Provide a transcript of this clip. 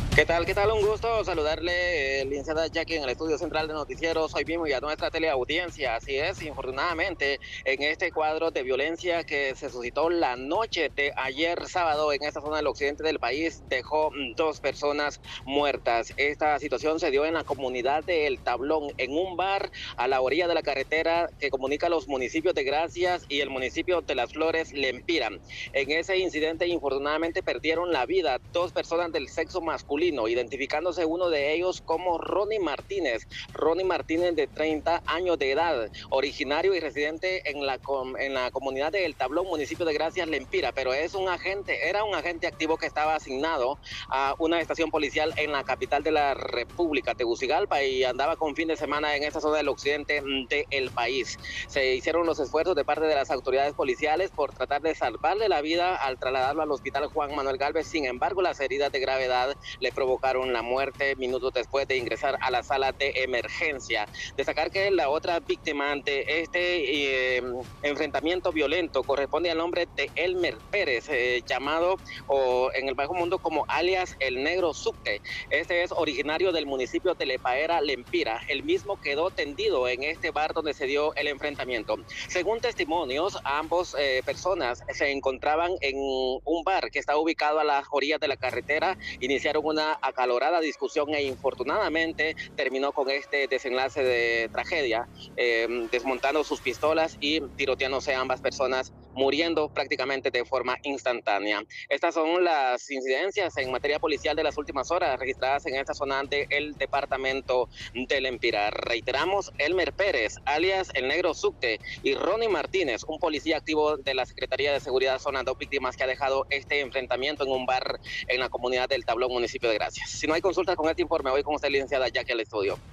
¿Qué tal? ¿Qué tal? Un gusto saludarle, licenciada Jackie, en el estudio central de noticieros hoy mismo y a nuestra teleaudiencia. Así es, infortunadamente, en este cuadro de violencia que se suscitó la noche de ayer sábado en esta zona del occidente del país, dejó dos personas muertas. Esta situación se dio en la comunidad de El Tablón, en un bar a la orilla de la carretera que comunica los municipios de Gracias y el municipio de Las Flores, Lempira. En ese incidente, infortunadamente, perdieron la vida dos personas del sexo masculino, identificándose uno de ellos como Ronnie Martínez. Ronnie Martínez, de 30 años de edad, originario y residente en la comunidad de El Tablón, municipio de Gracias, Lempira, pero era un agente activo que estaba asignado a una estación policial en la capital de la República, Tegucigalpa, y andaba con fin de semana en esta zona del occidente del país. Se hicieron los esfuerzos de parte de las autoridades policiales por tratar de salvarle la vida al trasladarlo al hospital Juan Manuel Gálvez. Sin embargo, las heridas de gravedad le provocaron la muerte minutos después de ingresar a la sala de emergencia. Destacar que la otra víctima de enfrentamiento violento corresponde al nombre de Elmer Pérez, llamado en el bajo mundo como alias El Negro Subte. Este es originario del municipio de Lepaera, Lempira. El mismo quedó tendido en este bar donde se dio el enfrentamiento. Según testimonios, ambos personas se encontraban en un bar que está ubicado a las orillas de la carretera, iniciaron una acalorada discusión e infortunadamente terminó con este desenlace de tragedia, desmontando sus pistolas y tiroteándose ambas personas, muriendo prácticamente de forma instantánea. Estas son las incidencias en materia policial de las últimas horas registradas en esta zona del departamento del Empira. Reiteramos, Elmer Pérez, alias El Negro Subte, y Ronnie Martínez, un policía activo de la Secretaría de Seguridad, son las dos víctimas que ha dejado este enfrentamiento en un bar en la comunidad del Tablón, municipio de Gracias. Si no hay consultas con este informe, voy con usted, licenciada Jackie, al estudio.